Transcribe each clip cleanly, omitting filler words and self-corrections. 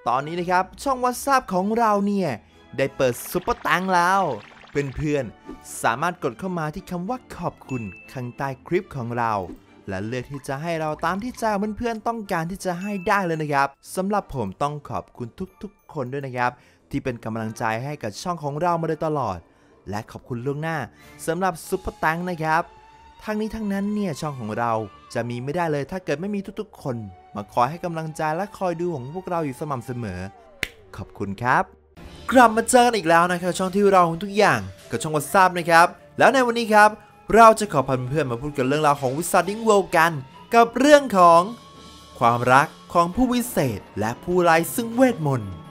ตอนนี้นะครับช่อง WhatsApp ของเราเนี่ยได้เปิดซุปเปอร์ตังแล้วเพื่อนๆสามารถกดเข้ามาที่คำว่าขอบคุณข้างใต้คลิปของเราและเลือกที่จะให้เราตามที่ใจเพื่อนๆต้องการที่จะให้ได้เลยนะครับสำหรับผมต้องขอบคุณทุกๆคนด้วยนะครับที่เป็นกำลังใจให้กับช่องของเรามาโดยตลอดและขอบคุณล่วงหน้าสำหรับซุปเปอร์ตังนะครับทั้งนี้ทั้งนั้นเนี่ยช่องของเราจะมีไม่ได้เลยถ้าเกิดไม่มีทุกๆคนมาคอยให้กำลังใจและคอยดูของพวกเราอยู่สม่ำเสมอขอบคุณครับกลับมาเจอกันอีกแล้วนะครับช่องที่เราทุกอย่างกับช่อง WhatsApp นะครับแล้วในวันนี้ครับเราจะขอพาเพื่อนๆมาพูดกันเรื่องราวของ Wizarding World กันกับเรื่องของความรักของผู้วิเศษและผู้ไร้ซึ่งเวทมนต์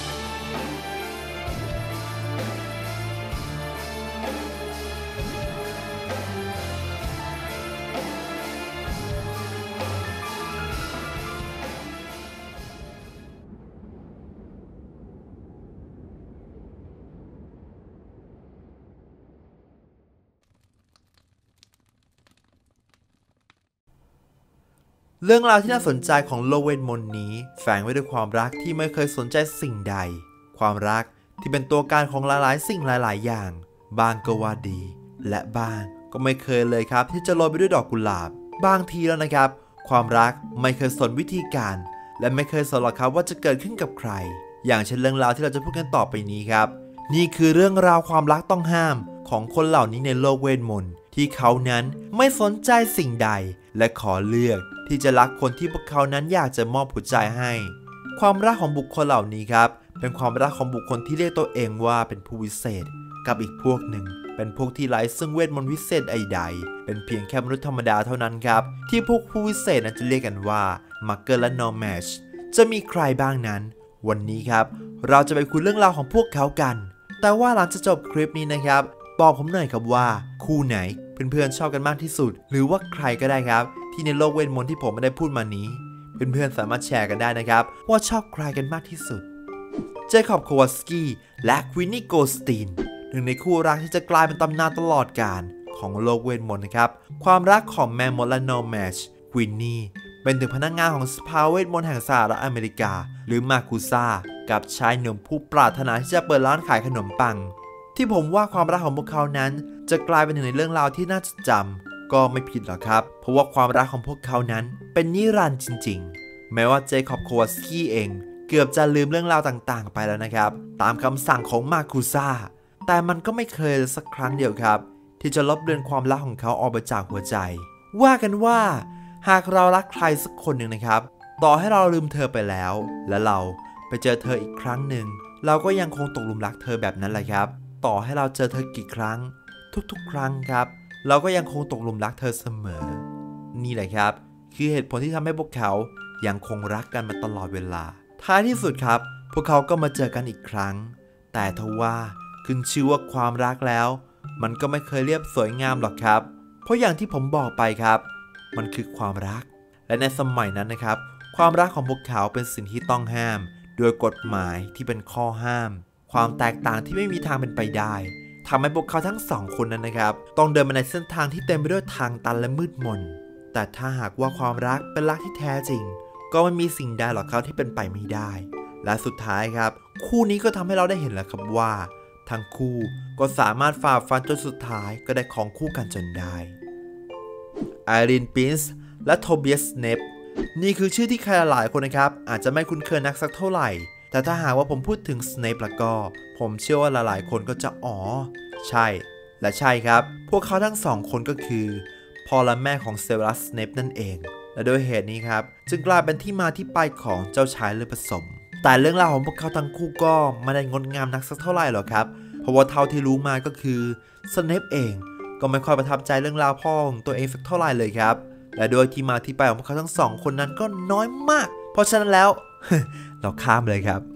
เรื่องราวที่น่าสนใจของโลกเวทมนต์นี้แฝงไว้ด้วยความรักที่ไม่เคยสนใจสิ่งใดความรักที่เป็นตัวการของหลายๆสิ่งหลายๆอย่างบางก็ว่าดีและบางก็ไม่เคยเลยครับที่จะโรยไปด้วยดอกกุหลาบบางทีแล้วนะครับความรักไม่เคยสนวิธีการและไม่เคยสนหรอกครับว่าจะเกิดขึ้นกับใครอย่างเช่นเรื่องราวที่เราจะพูดกันต่อไปนี้ครับนี่คือเรื่องราวความรักต้องห้ามของคนเหล่านี้ในโลกเวทมนต์ที่เขานั้นไม่สนใจสิ่งใดและขอเลือกที่จะรักคนที่พวกเขานั้นอยากจะมอบหัวใจให้ความรักของบุคคลเหล่านี้ครับเป็นความรักของบุคคลที่เรียกตัวเองว่าเป็นผู้วิเศษกับอีกพวกหนึ่งเป็นพวกที่ไร้ซึ่งเวทมนต์วิเศษใดๆเป็นเพียงแค่มนุษย์ธรรมดาเท่านั้นครับที่พวกผู้วิเศษนั้นจะเรียกกันว่ามักเกอร์และนอร์แมชจะมีใครบ้างนั้นวันนี้ครับเราจะไปคุยเรื่องราวของพวกเขากันแต่ว่าหลังจากจบคลิปนี้นะครับบอกผมหน่อยครับว่าคู่ไหนเพื่อนๆชอบกันมากที่สุดหรือว่าใครก็ได้ครับที่ในโลกเวทมนต์ที่ผมไม่ได้พูดมานี้เพื่อนๆสามารถแชร์กันได้นะครับว่าชอบใครกันมากที่สุดเจคอบโควาสกี้และควินนี่โกสตีนหนึ่งในคู่รักที่จะกลายเป็นตำนานตลอดกาลของโลกเวทมนต์นะครับความรักของแมมมอธและนอร์แมชควินนี่เป็นถึงพนักงานของสภาเวทมนต์แห่งสหรัฐอเมริกาหรือมาคุซ่ากับชายหนุ่มผู้ปรารถนาที่จะเปิดร้านขายขนมปังที่ผมว่าความรักของพวกเขานั้นจะกลายเป็นหนึ่งในเรื่องราวที่น่าจดจำก็ไม่ผิดหรอกครับเพราะว่าความรักของพวกเขานั้นเป็นนิรันดร์จริงๆแม้ว่าเจคอบโควาสกี้เองเกือบจะลืมเรื่องราวต่างๆไปแล้วนะครับตามคำสั่งของมาคุซ่าแต่มันก็ไม่เคยสักครั้งเดียวครับที่จะลบเลือนความรักของเขาออกไปจากหัวใจว่ากันว่าหากเรารักใครสักคนหนึ่งนะครับต่อให้เราลืมเธอไปแล้วและเราไปเจอเธออีกครั้งหนึ่งเราก็ยังคงตกหลุมรักเธอแบบนั้นแหละครับต่อให้เราเจอเธอกี่ครั้งทุกๆครั้งครับเราก็ยังคงตกหลุมรักเธอเสมอนี่แหละครับคือเหตุผลที่ทำให้พวกเขายังคงรักกันมาตลอดเวลาท้ายที่สุดครับพวกเขาก็มาเจอกันอีกครั้งแต่ทว่าขึ้นชื่อว่าความรักแล้วมันก็ไม่เคยเรียบสวยงามหรอกครับเพราะอย่างที่ผมบอกไปครับมันคือความรักและในสมัยนั้นนะครับความรักของพวกเขาเป็นสิ่งที่ต้องห้ามโดยกฎหมายที่เป็นข้อห้ามความแตกต่างที่ไม่มีทางเป็นไปได้ทำให้พวกเขาทั้งสองคนนั้นนะครับต้องเดินมาในเส้นทางที่เต็มไปด้วยทางตันและมืดมนแต่ถ้าหากว่าความรักเป็นรักที่แท้จริงก็ไม่มีสิ่งใดหรอกครับที่เป็นไปไม่ได้และสุดท้ายครับคู่นี้ก็ทำให้เราได้เห็นแล้วครับว่าทั้งคู่ก็สามารถฝ่าฟันจนสุดท้ายก็ได้ของคู่กันจนได้ไอรีนปินส์และโทเบียสเนปนี่คือชื่อที่ใครหลายคนนะครับอาจจะไม่คุ้นเคยนักสักเท่าไหร่แต่ถ้าหากว่าผมพูดถึงสเนปแล้วก็ผมเชื่อว่าหลายๆคนก็จะใช่และใช่ครับพวกเขาทั้งสองคนก็คือพ่อและแม่ของเซเวรัสสเนปนั่นเองและโดยเหตุนี้ครับจึงกลายเป็นที่มาที่ไปของเจ้าชายเลือดผสมแต่เรื่องราวของพวกเขาทั้งคู่ก็ไม่ได้งดงามนักสักเท่าไหร่หรอกครับเพราะว่าเท่าที่รู้มาก็คือสเนปเองก็ไม่ค่อยประทับใจเรื่องราวพ่อของตัวเองสักเท่าไหร่เลยครับและโดยที่มาที่ไปของพวกเขาทั้งสองคนนั้นก็น้อยมากเพราะฉะนั้นแล้ว เราข้ามเลยครับ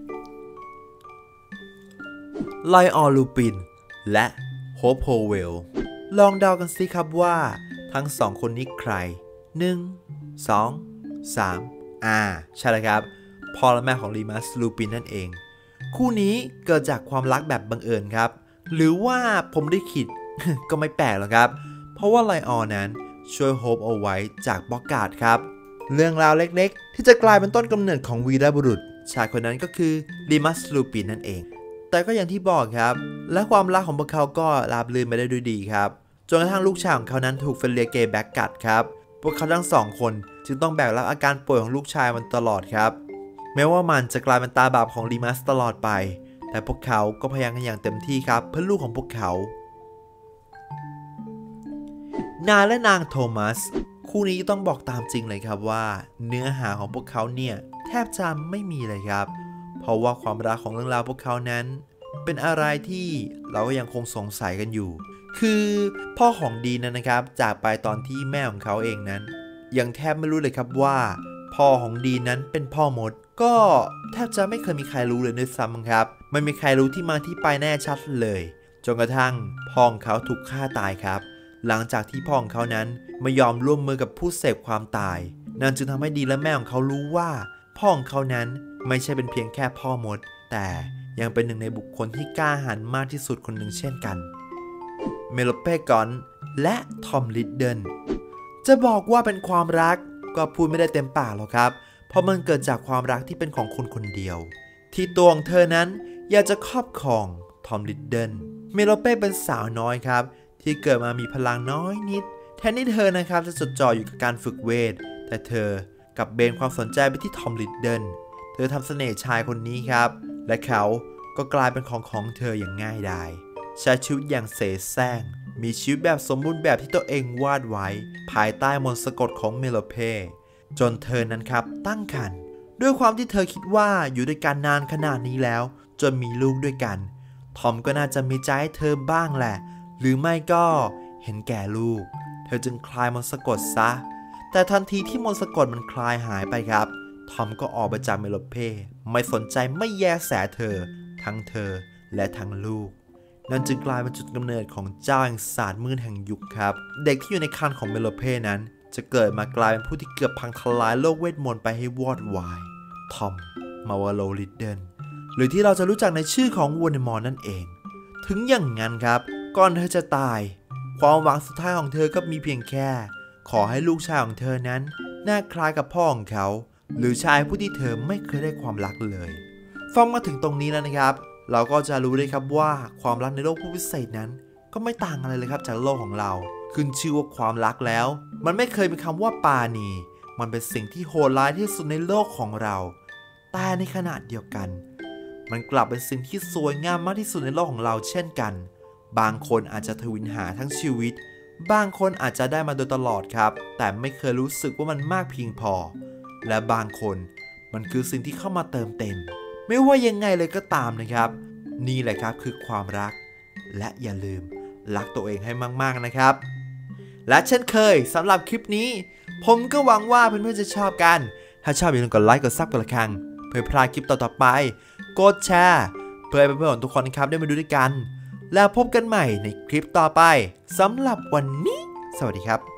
ไลออนลูปินและโฮปโฮเวลลองเดากันสิครับว่าทั้งสองคนนี้ใคร1 2 3ใช่แล้วครับพ่อและแม่ของรีมัสลูปินนั่นเองคู่นี้เกิดจากความรักแบบบังเอิญครับหรือว่าผมได้คิด ก็ไม่แปลกหรอกครับเพราะว่าไลออนนั้นช่วยโฮปเอาไว้จากบ็อกการ์ดครับเรื่องราวเล็กๆที่จะกลายเป็นต้นกำเนิดของวีรบุรุษชายคนนั้นก็คือลิมัสลูปินนั่นเองแต่ก็อย่างที่บอกครับและความรักของพวกเขาก็ราบรื่นไปได้ด้วยดีครับจนกระทั่งลูกชายของเขานั้นถูกเฟเลียเกย์แบ็กกัดครับพวกเขาทั้ง2 คนจึงต้องแบกรับอาการป่วยของลูกชายมันตลอดครับแม้ว่ามันจะกลายเป็นตาบาปของลิมัสตลอดไปแต่พวกเขาก็พยายามกันอย่างเต็มที่ครับเพื่อลูกของพวกเขานายและนางโทมัสคู่นี้ต้องบอกตามจริงเลยครับว่าเนื้อหาของพวกเขาเนี่ยแทบจะไม่มีเลยครับเพราะว่าความรักของเรื่องราวพวกเขานั้นเป็นอะไรที่เราก็ยังคงสงสัยกันอยู่คือพ่อของดีนนะครับจากไปตอนที่แม่ของเขาเองนั้นยังแทบไม่รู้เลยครับว่าพ่อของดีนนั้นเป็นพ่อมดก็แทบจะไม่เคยมีใครรู้เลยด้วยซ้ำครับไม่มีใครรู้ที่มาที่ไปแน่ชัดเลยจนกระทั่งพ่อของเขาถูกฆ่าตายครับหลังจากที่พ่อของเขานั้นไม่ยอมร่วมมือกับผู้เสพความตายนั่นจึงทำให้ดีและแม่ของเขารู้ว่าพ่อของเขานั้นไม่ใช่เป็นเพียงแค่พ่อมดแต่ยังเป็นหนึ่งในบุคคลที่กล้าหาญมากที่สุดคนหนึ่งเช่นกันเมโลเปกอนและทอมลิดเดิลจะบอกว่าเป็นความรักก็พูดไม่ได้เต็มปากหรอกครับเพราะมันเกิดจากความรักที่เป็นของคนคนเดียวที่ตัวของเธอนั้นอยากจะครอบครองทอมลิดเดิลเมโลเป้เป็นสาวน้อยครับที่เกิดมามีพลังน้อยนิดแทนที่เธอนะครับจะจดจ่ออยู่กับการฝึกเวทแต่เธอกลับเบนความสนใจไปที่ทอมลิดเดิลเธอทำเสน่ห์ชายคนนี้ครับและเขาก็กลายเป็นของเธออย่างง่ายดายใช้ชีวิตอย่างเสแสร้งมีชีวิตแบบสมบูรณ์แบบที่ตัวเองวาดไว้ภายใต้มนต์สะกดของเมโลเป้จนเธอนั้นครับตั้งครรภ์ด้วยความที่เธอคิดว่าอยู่ด้วยกันนานขนาดนี้แล้วจนมีลูกด้วยกันทอมก็น่าจะมีใจให้เธอบ้างแหละหรือไม่ก็เห็นแก่ลูกเธอจึงคลายมนต์สะกดซะแต่ทันทีที่มนต์สะกดมันคลายหายไปครับทอมก็ออกไปจากเมโลเป้ไม่สนใจไม่แยแสเธอทั้งเธอและทั้งลูกนั่นจึงกลายเป็นจุดกำเนิดของเจ้าแห่งศาสตร์มืดแห่งยุคครับเด็กที่อยู่ในครรภ์ของเมโลเป้นั้นจะเกิดมากลายเป็นผู้ที่เกือบพังทลายโลกเวทมนต์ไปให้วอดวายทอมมาวาโลลิดเดิลหรือที่เราจะรู้จักในชื่อของวอลเดมอร์นั่นเองถึงอย่างนั้นครับก่อนเธอจะตายความหวังสุดท้ายของเธอก็มีเพียงแค่ขอให้ลูกชายของเธอนั้นหน้าคล้ายกับพ่อของเขาหรือชายผู้ที่เธอไม่เคยได้ความรักเลยฟังมาถึงตรงนี้แล้วนะครับเราก็จะรู้ได้ครับว่าความรักในโลกผู้พิเศษนั้นก็ไม่ต่างอะไรเลยครับจากโลกของเราขึ้นชื่อว่าความรักแล้วมันไม่เคยเป็นคำว่าปาณีมันเป็นสิ่งที่โหดร้ายที่สุดในโลกของเราแต่ในขณะเดียวกันมันกลับเป็นสิ่งที่สวยงามมากที่สุดในโลกของเราเช่นกันบางคนอาจจะทวินหาทั้งชีวิตบางคนอาจจะได้มาโดยตลอดครับแต่ไม่เคยรู้สึกว่ามันมากเพียงพอและบางคนมันคือสิ่งที่เข้ามาเติมเต็มไม่ว่ายังไงเลยก็ตามนะครับนี่แหละครับคือความรักและอย่าลืมรักตัวเองให้มากๆนะครับและเช่นเคยสำหรับคลิปนี้ผมก็หวังว่าเพื่อนๆจะชอบกันถ้าชอบอย่าลืมกดไลค์กดซับกดระฆังเพื่อพลาดคลิปต่อๆไปกดแชร์เพื่อให้เพื่อนๆของทุกคนนะครับได้มาดูด้วยกันแล้วพบกันใหม่ในคลิปต่อไปสำหรับวันนี้สวัสดีครับ